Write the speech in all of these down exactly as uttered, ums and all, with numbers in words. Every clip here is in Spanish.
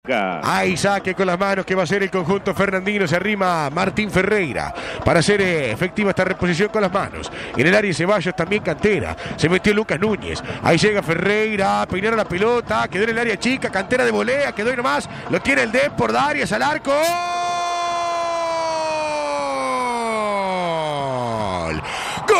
Hay saque con las manos que va a ser el conjunto fernandino. Se arrima Martín Ferreira para hacer eh, efectiva esta reposición con las manos. En el área de Ceballos también Cantera. Se metió Lucas Núñez. Ahí llega Ferreira, peinó la pelota, quedó en el área chica. Cantera de volea, quedó ahí nomás. Lo tiene el Depor, Arias al arco. ¡Gol! ¡Gol!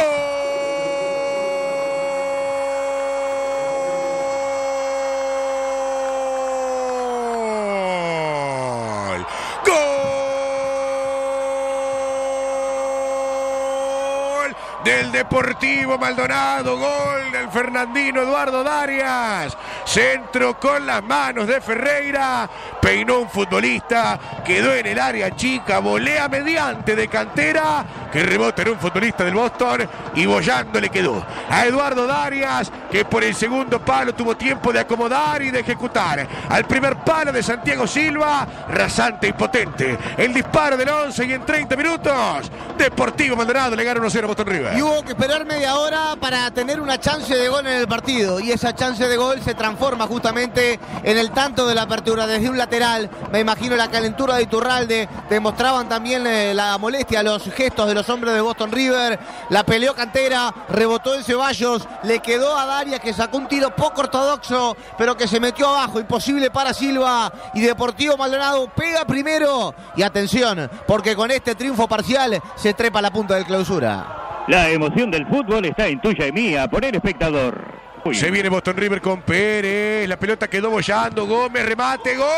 Del Deportivo Maldonado, gol del fernandino Eduardo Arias. Centro con las manos de Ferreira, peinó un futbolista, quedó en el área chica, volea mediante de Cantera, que rebota en un futbolista del Boston y bollando le quedó a Eduardo Arias, que por el segundo palo tuvo tiempo de acomodar y de ejecutar al primer palo de Santiago Silva, rasante y potente el disparo del once, y en treinta minutos Deportivo Maldonado le gana uno cero a Boston River. Y hubo que esperar media hora para tener una chance de gol en el partido, y esa chance de gol se transforma justamente en el tanto de la apertura desde un lateral. Me imagino la calentura de Iturralde, demostraban también eh, la molestia, los gestos de los hombres de Boston River. La peleó Cantera, rebotó en Ceballos, le quedó a Darias, que sacó un tiro poco ortodoxo, pero que se metió abajo, imposible para Silva, y Deportivo Maldonado pega primero. Y atención, porque con este triunfo parcial se trepa a la punta del clausura. La emoción del fútbol está en tuya y mía, por el espectador. Uy. Se viene Boston River con Pérez, la pelota quedó bollando, Gómez, remate, gol.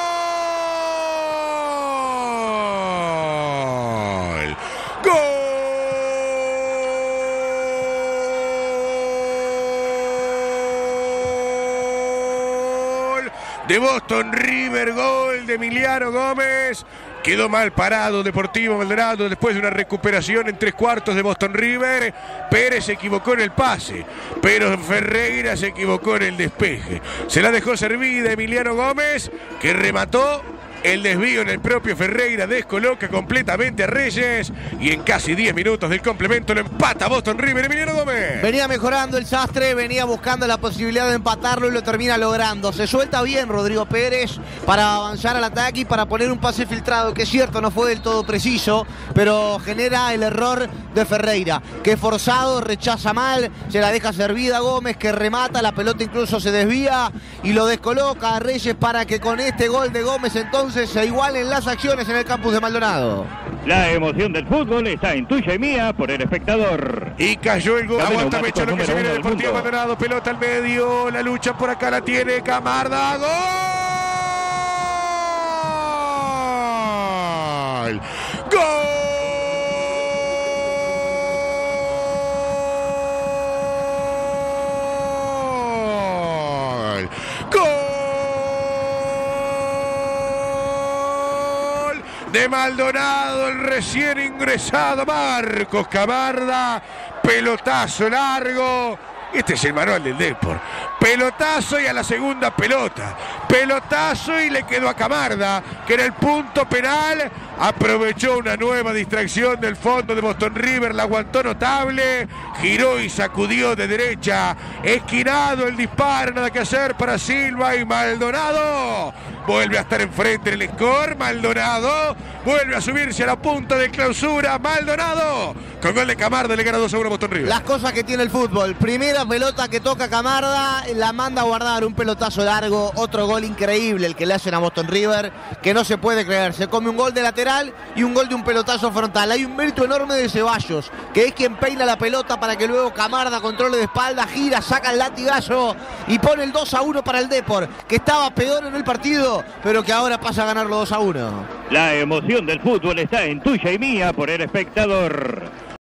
Gol de Boston River, gol de Emiliano Gómez. Quedó mal parado Deportivo Maldonado después de una recuperación en tres cuartos de Boston River. Pérez se equivocó en el pase, pero Ferreira se equivocó en el despeje. Se la dejó servida Emiliano Gómez, que remató. El desvío en el propio Ferreira descoloca completamente a Reyes, y en casi diez minutos del complemento lo empata Boston River. Emiliano Gómez venía mejorando el Sastre, venía buscando la posibilidad de empatarlo y lo termina logrando. Se suelta bien Rodrigo Pérez para avanzar al ataque y para poner un pase filtrado, que es cierto, no fue del todo preciso, pero genera el error de Ferreira, que forzado rechaza mal, se la deja servida Gómez, que remata, la pelota incluso se desvía y lo descoloca a Reyes para que con este gol de Gómez entonces se igualen las acciones en el campus de Maldonado. La emoción del fútbol está en tuya y mía, por el espectador. Y cayó el gol. Aguanta Mecha, lo que se viene del Deportivo mundo. Maldonado. Pelota al medio. La lucha por acá la tiene Camarda. ¡Gol! ¡Gol! De Maldonado, el recién ingresado Marcos Camarda, pelotazo largo. Este es el manual del Depor. Pelotazo y a la segunda pelota. Pelotazo y le quedó a Camarda, que en el punto penal aprovechó una nueva distracción del fondo de Boston River, la aguantó notable, giró y sacudió de derecha. Esquinado el disparo, nada que hacer para Silva, y Maldonado vuelve a estar enfrente en el score. Maldonado vuelve a subirse a la punta de clausura. Maldonado con gol de Camarda le gana dos a uno a Boston River. Las cosas que tiene el fútbol. Primera pelota que toca Camarda, la manda a guardar, un pelotazo largo, otro gol increíble el que le hacen a Boston River, que no se puede creer. Se come un gol de lateral y un gol de un pelotazo frontal. Hay un mérito enorme de Ceballos, que es quien peina la pelota para que luego Camarda controle de espalda, gira, saca el latigazo y pone el dos a uno para el Depor, que estaba peor en el partido, pero que ahora pasa a ganarlo dos a uno. La emoción del fútbol está en tuya y mía, por el espectador.